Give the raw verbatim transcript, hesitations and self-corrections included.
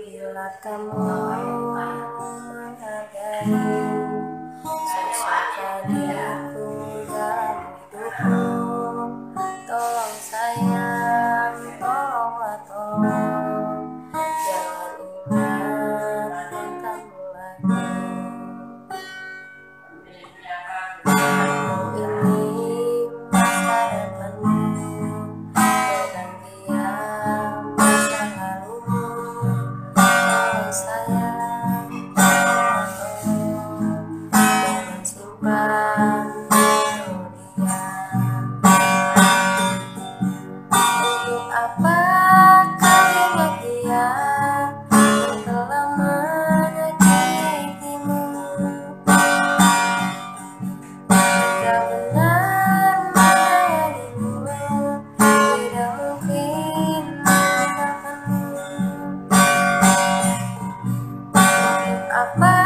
Bila kamu menghargai sosok diriku dalam hidupku, tolong sayang, tolonglah tolong, jangan ingat mantanmu lagi. Aku ingin masa depanmu bergantian masa lalumu. Tolong sayang, tolong tolong, jangan simpan kemudian. Untuk apa kau ingat dia yang telah menyakitimu? Jika benar menyayangimu, tidak mungkin meninggalkanmu. Untuk apa